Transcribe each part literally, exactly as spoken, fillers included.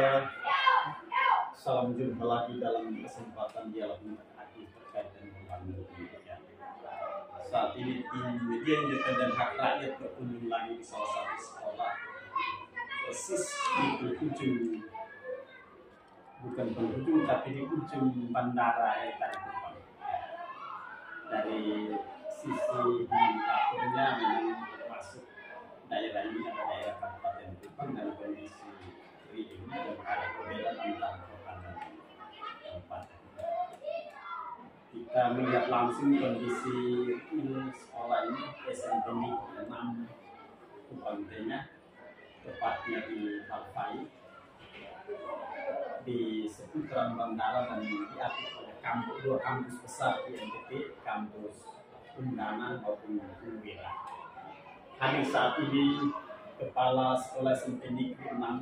Eh, salam jumpa lagi dalam kesempatan dialog hati terkait dengan pembangunan pendidikan. Saat ini tim media independen hak rakyat berkunjung lagi di salah satu sekolah persis di ujung, bukan penghujung tapi di ujung bandara Etan. Dari sisi dapurnya memang masuk daerah ini ada daerah Kabupaten Kupang dan kondisi ini yang ada perbedaan antara kota dan kabupaten. Kita melihat langsung kondisi ini sekolah ini S M P Negeri enam Kupang Tengah, tepatnya di Halfai, di seputaran bandara dan diapit oleh kampus, dua kampus besar di N T T, kampus Undana maupun Unwira. Hari saat ini Kepala Sekolah S M P Negeri enam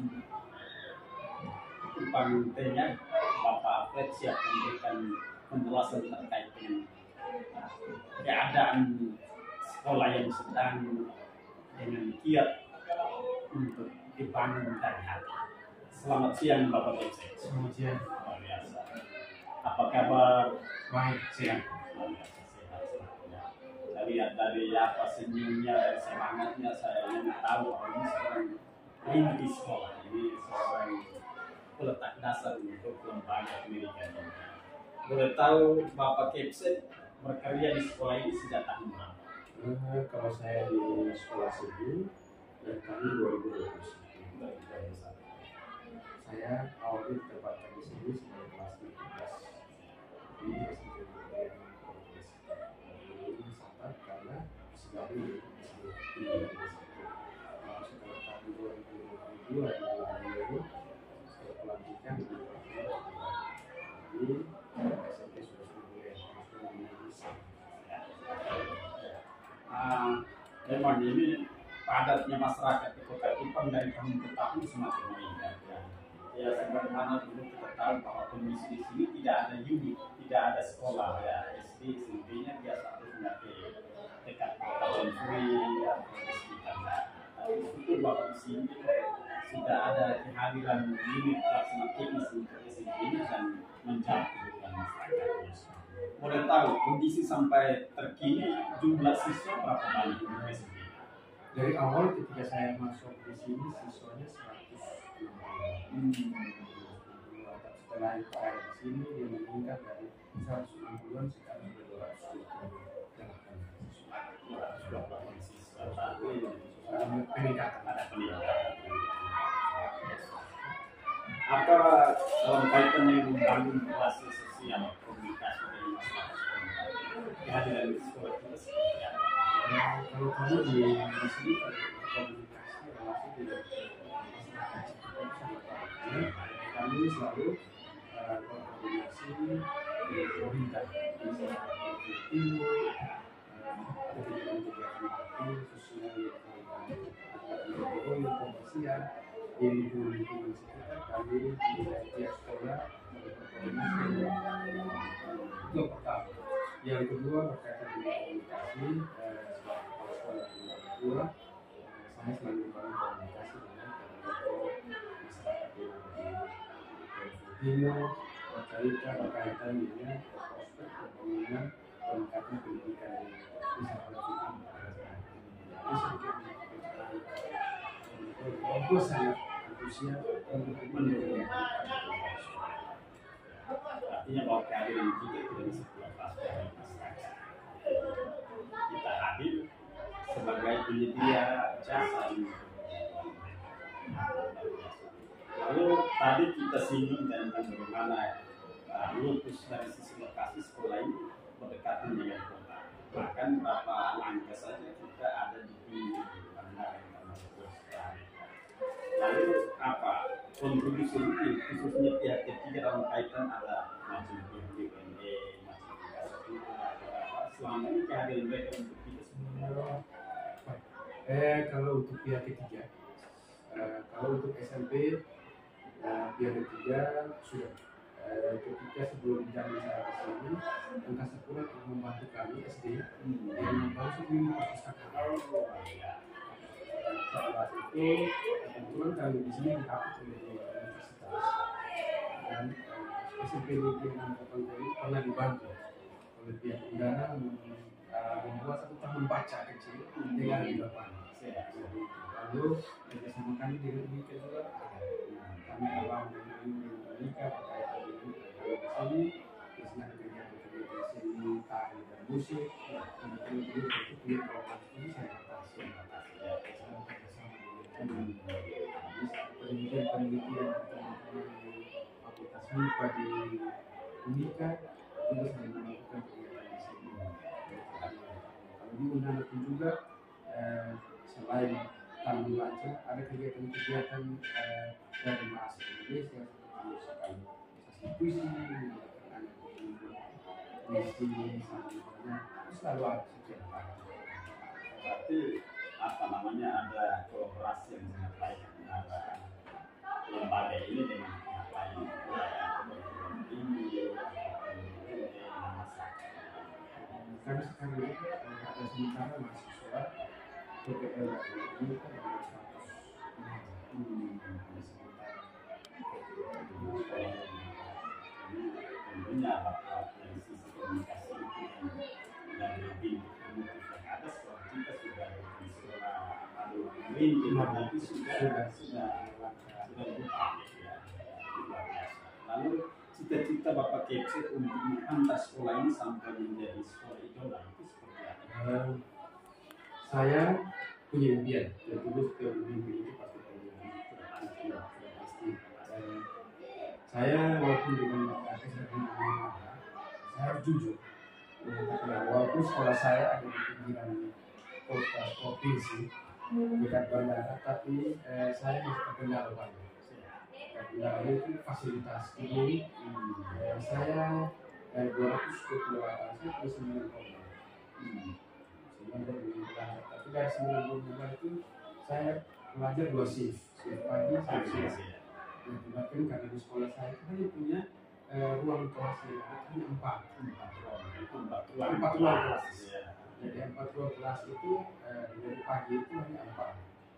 Kupang Tengah, Bapak Fred, siap memberikan penjelasan terkait dengan keadaan sekolah yang sedang dengan giat untuk dibangun dari hati. Selamat siang Bapak Fred. Selamat siang. Luar biasa. Apa kabar? Baik, siang. Luar biasa, sehat selalu. Saya lihat dari apa senyumnya, dari semangatnya, saya ingin tahu bahwa ini seorang rintis sekolah, ini seorang peletak dasar untuk lembaga pendidikan ini. Boleh tahu Bapak Kepset berkarya di sekolah ini sejak tahun berapa? Uh, kalau saya di sekolah sini dari tahun dua ribu dua puluh satu. Saya awalnya ditempatkan di sini sebagai kelas tiga belas di S M P Negeri Sampai karena sedang di setelah tahun dua ribu dua puluh dua di bulan Mei setelah pelantikan di S M P sudah mulai sudah bisa. Uh, memang ini padatnya masyarakat di Kota Kupang dari tahun ke tahun semakin meningkat. Ya, ya sebagaimana dulu kita tahu bahwa kondisi di sini tidak ada unit, tidak ada sekolah, ya S D, S M P-nya biasa harusnya ke dekat kota Bensuri, ya di sekitar. Tapi itu bahwa di sini sudah ada kehadiran unit pelaksana teknis untuk S M P-nya dan menjawab kebutuhan masyarakatnya. Boleh tahu kondisi sampai terkini jumlah siswa berapa banyak di S M P? Dari awal ketika saya masuk di sini siswanya seratus enam puluh. Hmm. Setelah saya di sini dia meningkat dari seratus enam puluhan sekarang sudah dua ratus dua puluh delapan siswa. Ada peningkatan, ada peningkatan. Apa dalam kaitan dengan membangun relasi sosial, komunikasi dengan masyarakat, kehadiran di sekolah kita seperti apa? Nah, kalau kamu di di sini komunikasi relasi dengan masyarakat cukup sangat baik. Kami selalu uh, koordinasi dengan pemerintah di timur, kegiatan sosial yang kebersihan di lingkungan sekitar kami di tiap sekolah berkoordinasi. Itu yang pertama. Yang kedua berkaitan dengan komunikasi, eh, sebagai kepala sekolah di dua, saya selalu membangun komunikasi dengan tokoh masyarakat di Timur bercerita berkaitan dengan prospek pembangunan peningkatan pendidikan di Wisatawan Kupang pada saat ini. Ini sedikit menceritakan bahwa sangat antusias untuk mendukung. Artinya bahwa kehadiran kita tidak bisa terlepas dari masyarakat. Kita hadir sebagai penyedia jasa ini. Lalu tadi kita singgung tentang bagaimana uh, lupus dari sisi lokasi sekolah ini berdekatan dengan kota. Bahkan beberapa langkah saja kita ada di pinggir bandara yang termasuk Lestari. Lalu apa kontribusi ini khususnya pihak ketiga dalam kaitan ada macam pihak B P N D, macam pihak apa selama ini kehadiran mereka untuk kita semua. Eh kalau untuk pihak ketiga, uh, kalau untuk S M P uh, pihak ketiga sudah uh, ketika sebelum jam saya ke sini, angkasa pura untuk membantu kami S D hmm. yang membantu minum perpustakaan. Setelah itu kebetulan kami di sini dihapus oleh universitas S M P Negeri enam Kampung ini pernah dibantu oleh pihak udara uh, membuat satu taman baca kecil dengan di depan. Lalu kerjasama kami dengan Unika juga ada. Kami awal dengan Unika berkaitan dengan di sini, di sini ada kegiatan-kegiatan seni, tari dan musik. Kemudian dulu itu punya program ini saya atasi, saya kerjasama dengan kemudian penelitian teman-teman di Fakultas M I P A di Unika juga saya melakukan kegiatan di sini. Kalau di Unana pun juga eh, selain taman baca ada kegiatan-kegiatan eh, dari mahasiswa Indonesia seperti misalkan sesi puisi, menggunakan puisi, sambilnya selalu ada setiap hari. Berarti apa namanya ada kolaborasi yang sangat baik antara lembaga ini dengan pihak lain, ini Kami sekarang ini ada sementara mahasiswa P P L ini kan ada seratus tentunya bahwa dari sisi komunikasi itu dan lebih memotivasi atas bahwa kita sudah di sekolah lalu ini nanti sudah sudah sudah sudah berubah ya luar biasa. Lalu cita-cita Bapak Kece untuk menghantar sekolah ini sampai menjadi sekolah idola itu seperti apa? Uh, saya punya impian, dan dulu setiap mimpi itu pasti punya pasti, pasti. Uh, saya walaupun dengan kesehatan yang ada, saya harus jujur mengatakan walaupun sekolah saya ada di pinggiran kota provinsi dekat bandara, tapi eh, saya masih terkendala banyak. Terkendala itu fasilitas ini. Eh, saya dari dua ratus dua puluh delapan saya punya sembilan program. sembilan program belajar. Tapi dari sembilan program itu saya belajar dua shift, shift pagi, shift siang. Nah, bahkan karena di sekolah saya itu hanya punya eh, ruang kelas yang hanya empat, empat ruang, empat ruang, empat ruang kelas. Jadi empat ruang kelas itu eh, dari pagi itu hanya empat.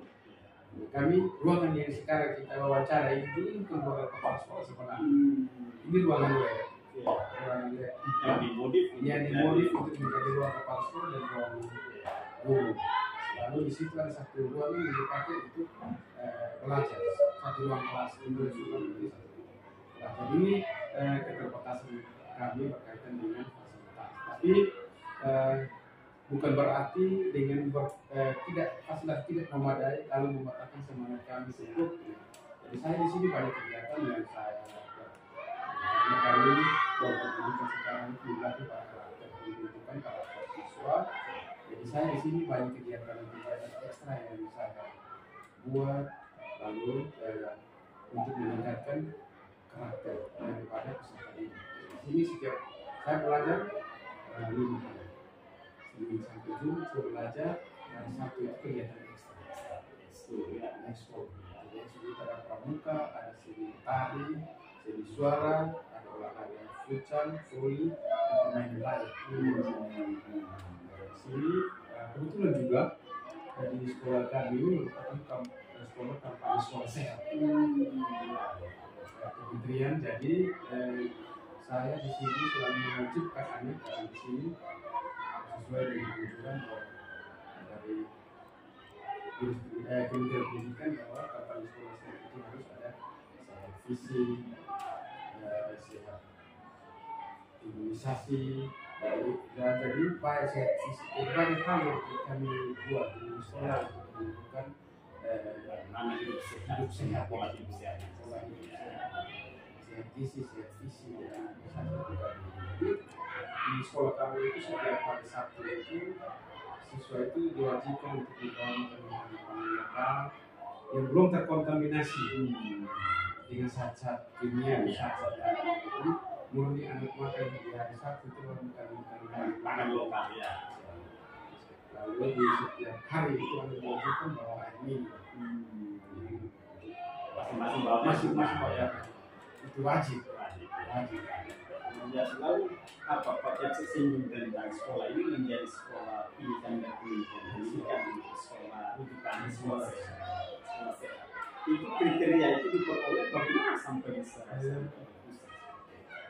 Kami ruangan yang sekarang kita wawancara itu bukan ruangan kepala sekolah sebenarnya. Ini ruangan web. Ruangan web yang dimodif, yang dimodif untuk menjadi ruang kepala sekolah dan ruang guru. Lalu di situ ada satu ruangan yang dipakai untuk eh, belajar. Satu ruang kelas untuk juga menjadi satu kelas. Jadi ini eh, keterbatasan kami berkaitan dengan fasilitas. Tapi eh, bukan berarti dengan ber, eh, tidak fasilitas tidak memadai lalu membatalkan semangat kami sebut. Jadi saya di sini banyak kegiatan yang saya lakukan. Karena kami program pendidikan sekarang itu dilatih para karakter pendidikan karakter siswa. Jadi saya di sini banyak kegiatan-kegiatan ekstra yang saya buat lalu eh, untuk meningkatkan karakter daripada peserta ini. Di sini setiap saya belajar eh, lima hari. Senin sampai Jumat saya belajar, dan Sabtu itu kegiatan ekstra. Ekskul ya, ekskul. Jadi ekskul itu ada pramuka, ada seni tari, seni suara, ada olahraga futsal, voli, dan permainan lain. Sini kebetulan juga di sekolah kami ini merupakan sekolah kampanye sekolah sehat. Kementerian jadi eh, saya di sini selalu mewajibkan anak di sini sesuai dengan anjuran dari eh, Kementerian Pendidikan bahwa kampanye sekolah sehat itu harus ada sehat fisik, eh, sehat imunisasi. Jadi, dan jadi baik sehat fisik, berbagai hal yang kami buat di sekolah untuk menunjukkan bagaimana hidup sehat, hidup sehat, pola hidup sehat, pola hidup sehat, sehat gizi, sehat fisik, dan jadi di sekolah kami itu setiap hari Sabtu itu siswa itu diwajibkan untuk membawa makanan lokal yang belum terkontaminasi dengan zat-zat kimia, zat-zat jadi murni anak makan di hari Sabtu itu makan pangan lokal ya. Lalu di setiap hari itu ada diwajibkan bawa air minum. Masing-masing bawa masing-masing bawa itu wajib. Wajib. Ya selalu apa paket sesinggung tentang sekolah ini menjadi sekolah pilihan dan pendidikan pendidikan untuk sekolah rujukan sekolah sekolah sehat. Itu kriteria itu diperoleh bagaimana sampai bisa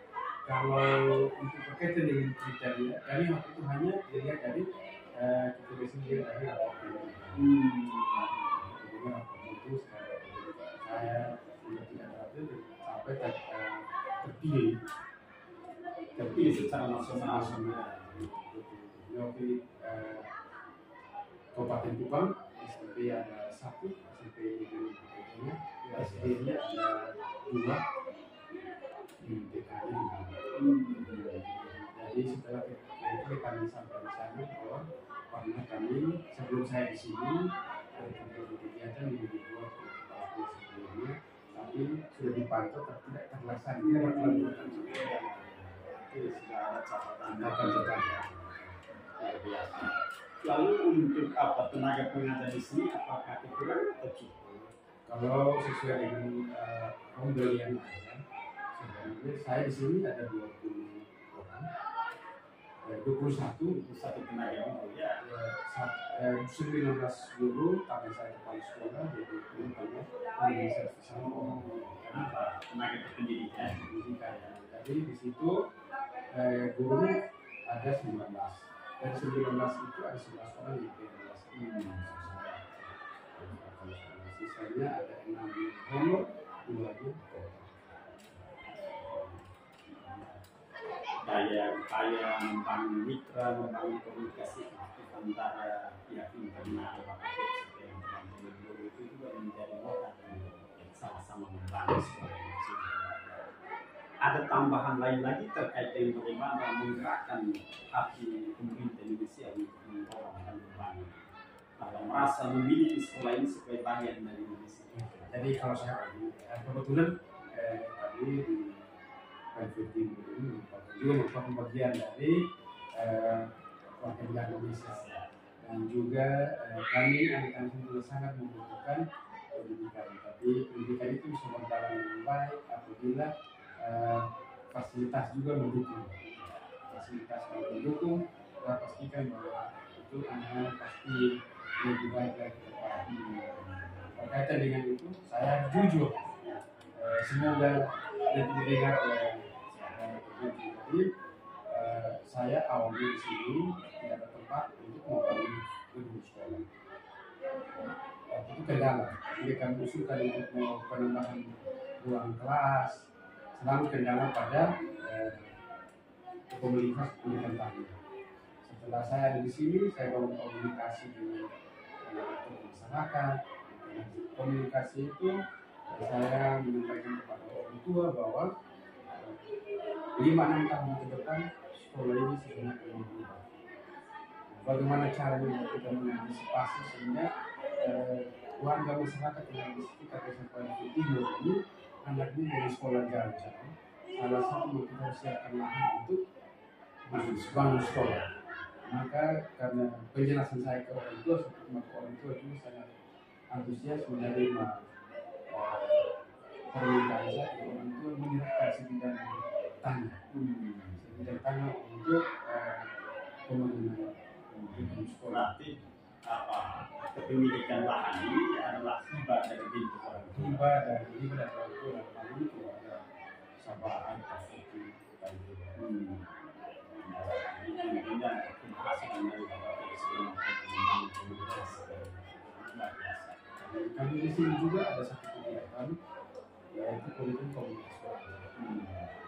Kalau untuk berkaitan dengan kriteria, kami waktu itu hanya dilihat dari uh, kita sendiri dari rapor ini. Hmm. Jadi rapor itu saya sudah tidak terlatih sampai ter, uh, terpilih terpilih secara nasional. Jadi uh, Kabupaten Kupang S M P ada satu, S M P negeri S D-nya ada dua, di T K nya jadi setelah itu kami sampai di sana bahwa karena kami sebelum saya di sini ada kegiatan yang dibuat sebelumnya, tapi sudah dipantau tapi tidak terlaksana, tidak berkelanjutan seperti yang itu sudah ada catatan catatan luar biasa. Lalu untuk apa tenaga pengajar di sini apakah kurang atau cukup? Kalau sesuai dengan uh, pembelian aja, sebenarnya saya di sini ada dua puluh orang, dua puluh satu satu tenaga guru ya. sembilan belas guru, karena saya kepala sekolah, jadi guru banyak yang servis Kenapa tenaga pendidikan? Pendidikan. Jadi di situ eh, guru ada sembilan belas. Dari sembilan belas itu ada sebelas orang yang P N S. Hmm. Sisanya ada enam honor, dua nya daya upaya membangun mitra, membangun komunikasi antara pihak internal seperti yang teman-teman guru itu juga menjadi modal yang sama-sama membangun sekolah kecil. Ada tambahan lain lagi terkait dengan bagaimana menggerakkan hati pemerintah Indonesia untuk mendorong dan membangun kalau merasa memiliki sekolah ini sebagai bagian dari Indonesia. Jadi kalau saya kebetulan eh, tadi di Private Team ini juga merupakan bagian dari eh, warga negara Indonesia dan juga eh, kami anak-anak juga sangat membutuhkan pendidikan. Tapi pendidikan itu bisa berjalan dengan baik apabila eh, fasilitas juga mendukung. Fasilitas kalau mendukung, kita pastikan bahwa itu anak-anak pasti lebih baik lagi ke depan. Berkaitan dengan itu, saya jujur eh, semoga nanti didengar oleh jadi uh, saya awalnya di sini tidak ada tempat untuk membangun gedung sekolah. Waktu itu kendala, jadi kami usulkan untuk penambahan ruang kelas, selalu kendala pada uh, komunitas pendidikan tadi. Setelah saya ada di sini, saya bangun komunikasi dengan uh, masyarakat. Komunikasi itu saya menyampaikan kepada orang tua bahwa lima enam tahun ke depan sekolah ini sebenarnya akan berubah. Bagaimana caranya kita mengantisipasi sehingga eh, warga masyarakat yang di sekitar desa Pantai Timur ini anaknya dari sekolah jauh-jauh. Salah satu yang kita siapkan lahan untuk bangun sekolah. Maka karena penjelasan saya ke orang tua, seperti orang tua juga sangat antusias menerima eh, permintaan saya ke orang tua menyerahkan sebidang tanah, hmm. sebidang tanah untuk uh, pembangunan gedung sekolah. Berarti apa kepemilikan lahan ini adalah hibah dari bentuk orang tua. Hibah dari hibah dari orang tua dan lahan itu ada sabaan itu tadi. Hmm. Ini kemudian pembahasan dari bapak sebelum membangun komunitas luar biasa. Kami di sini juga ada satu kegiatan yaitu politik komunitas sekolah. Hmm.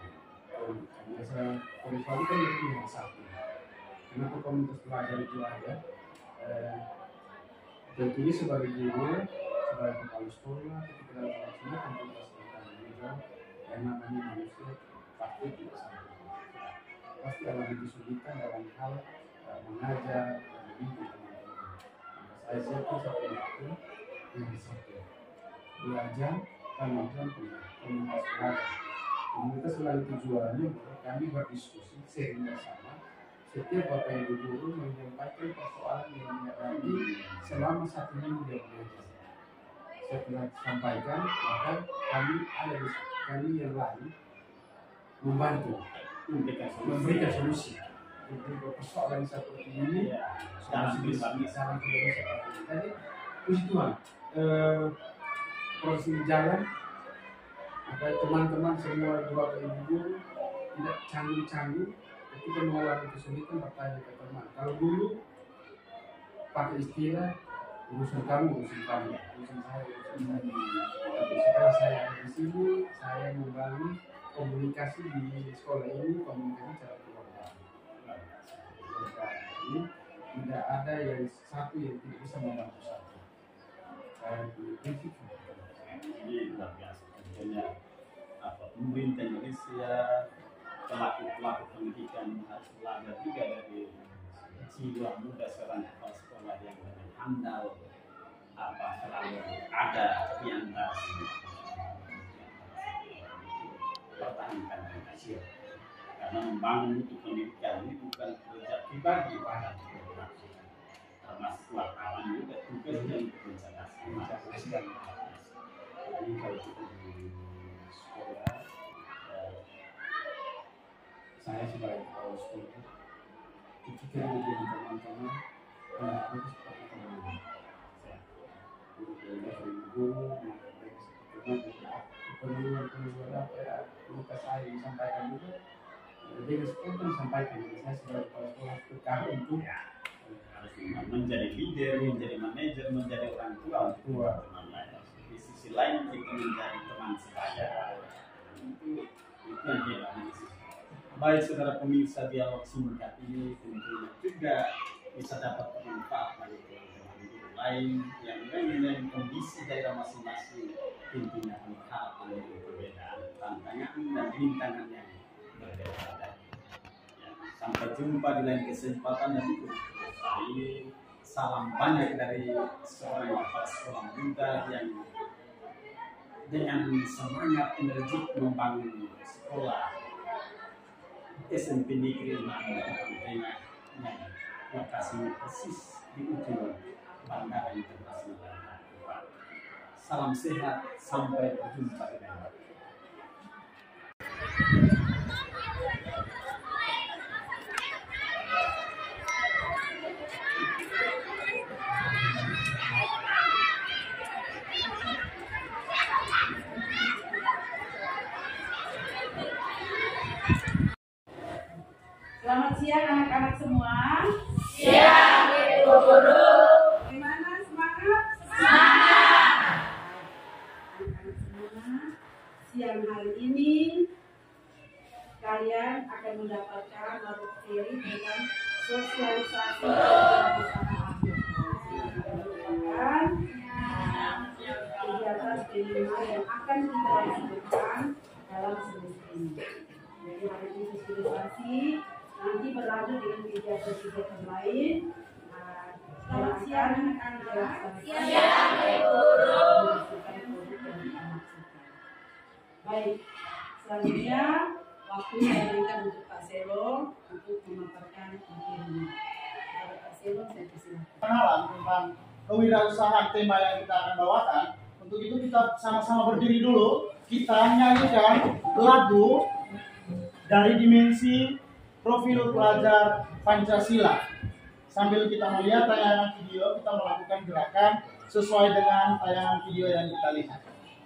Karena komunitas itu kan lebih yang satu. Kenapa komunitas pelajar itu ada? Eh, tentunya sebagai guru, sebagai kepala sekolah, ketika dalam melaksanakan tugas tanggung yang namanya manusia pasti tidak sama. Pasti alami kesulitan dalam hal uh, mengajar, mendidik teman-teman. Saya siapkan satu waktu yang satu belajar kemampuan komunitas pelajar. Komunitas selalu tujuannya kami berdiskusi sering bersama. Setiap bapak ibu guru menyampaikan persoalan yang dihadapi selama satu minggu dia belajar. Setelah disampaikan, maka kami ada di kami yang lain membantu memberikan solusi untuk persoalan seperti ini. Solusi saran seperti ini. Tadi puji Tuhan, eh, proses jalan. Ada teman-teman semua bapak ibu guru tidak canggung-canggung ketika mengalami kesulitan bertanya ke teman. Kalau dulu pakai istilah urusan kamu, urusan kamu, urusan saya, urusan saya. Tapi setelah saya ada di sini, saya membangun komunikasi di sekolah ini, komunikasi cara keluarga. Ini tidak ada yang satu yang tidak bisa membantu satu. Saya punya prinsip. Ini luar biasa. Tentunya apa pemerintah Indonesia, pelaku-pelaku pendidikan harus belajar juga dari jiwa muda seorang kepala sekolah yang lebih handal, apa selalu ada di antara pertahankan Pancasila. Karena membangun itu pendidikan ini bukan kerja pribadi, termasuk wartawan juga tugas yang mencerdaskan. Jadi kalau kita di sekolah, eh, saya sebagai kepala sekolah, ketika menjadi teman-teman, anaknya seperti teman. Guru belajar dari guru, mereka seperti teman. Penulis-penulis apa ya, luka saya disampaikan juga. Jadi seperti disampaikan, saya sebagai kepala sekolah berkah untuk harus menjadi leader, menjadi manajer, menjadi orang tua untuk teman lain. Di sisi lain kita menjadi teman sebaya. Itu itu yang kita analisis. Baik saudara pemirsa dialog singkat ini tentunya juga bisa dapat bermanfaat bagi teman-teman guru lain yang dengan kondisi daerah masing-masing tentunya harapan yang berbeda, tantangan dan rintangan yang berbeda. Ya, sampai jumpa di lain kesempatan dan itu. Hari ini salam banyak dari seorang kepala sekolah muda yang dengan semangat energik membangun sekolah S M P Negeri lima Tengah yang lokasinya persis di ujung Bandara Internasional. Salam sehat, sampai berjumpa di lain waktu. Selamat siang anak-anak semua. Siang, Ibu Guru. Bagaimana semangat? Semangat. Anak-anak semua, siang hari ini kalian akan mendapatkan materi tentang sosialisasi kebersamaan. Merupakan kegiatan kelima yang akan kita lakukan dalam semester ini. Jadi hari ini sosialisasi. Nanti berlanjut dengan kegiatan-kegiatan lain. Selamat siang anak-anak. Siang, Ibu Guru. Baik, selanjutnya waktu saya berikan untuk Pak Selo untuk memaparkan materinya. Pak Selo, saya persilakan. Kenalan tentang kewirausahaan tema yang kita akan bawakan. Untuk itu kita sama-sama berdiri dulu. Kita nyanyikan lagu dari dimensi profil pelajar Pancasila. Sambil kita melihat tayangan video, kita melakukan gerakan sesuai dengan tayangan video yang kita lihat.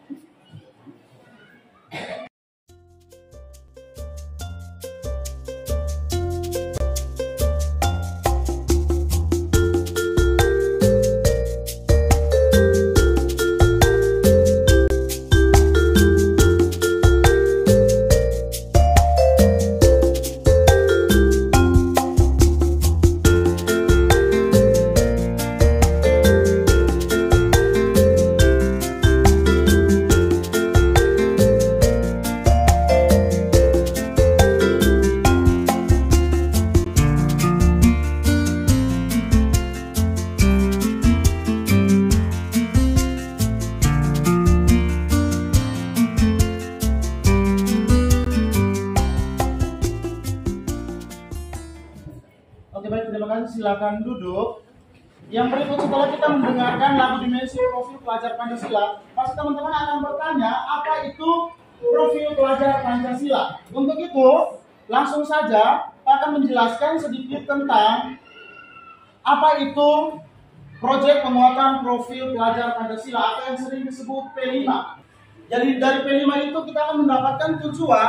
Oke baik, terima kasih. Silakan duduk. Yang berikut setelah kita mendengarkan lagu dimensi profil pelajar Pancasila, pasti teman-teman akan bertanya apa itu profil pelajar Pancasila. Untuk itu, langsung saja Pak akan menjelaskan sedikit tentang apa itu proyek penguatan profil pelajar Pancasila atau yang sering disebut P lima. Jadi dari P lima itu kita akan mendapatkan tujuan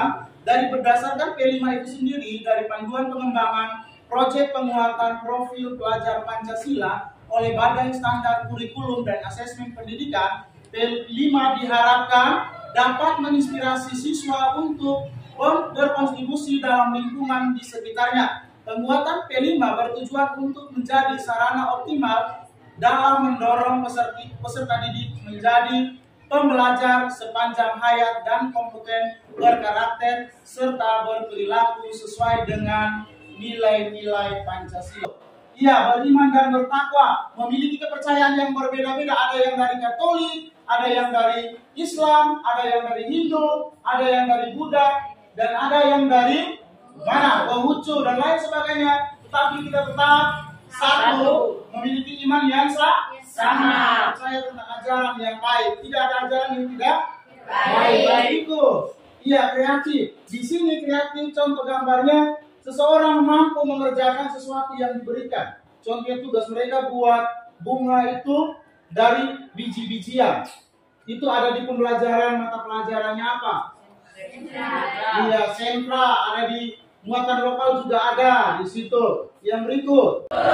dari berdasarkan P lima itu sendiri, dari panduan pengembangan proyek penguatan profil pelajar Pancasila oleh Badan Standar Kurikulum dan Asesmen Pendidikan, P lima diharapkan dapat menginspirasi siswa untuk berkontribusi dalam lingkungan di sekitarnya. Penguatan P lima bertujuan untuk menjadi sarana optimal dalam mendorong peserta, peserta didik menjadi pembelajar sepanjang hayat dan kompeten, berkarakter, serta berperilaku sesuai dengan nilai-nilai Pancasila. Ia beriman dan bertakwa, memiliki kepercayaan yang berbeda-beda. Ada yang dari Katolik, ada yang dari Islam, ada yang dari Hindu, ada yang dari Buddha, dan ada yang dari mana? Konghucu dan lain sebagainya. Tetapi kita tetap satu, memiliki iman yang sah, sama, percaya tentang ajaran yang baik. Tidak ada ajaran yang tidak baik. Baik itu, iya kreatif. Di sini kreatif, contoh gambarnya, seseorang mampu mengerjakan sesuatu yang diberikan. Contohnya tugas mereka buat bunga itu dari biji-bijian. Itu ada di pembelajaran, mata pelajarannya apa? Iya, sentra. Ada di muatan lokal juga ada di situ. Yang berikut.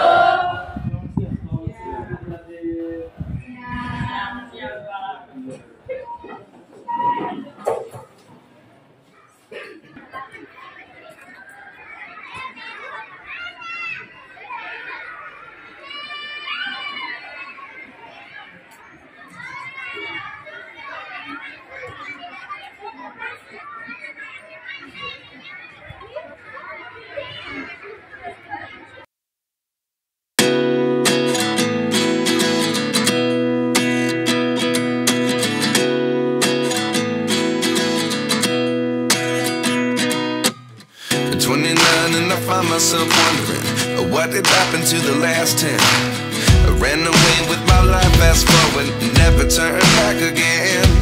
twenty-nine and I find myself wondering uh, what did happen to the last ten. I ran away with my life, fast forward, never turn back again.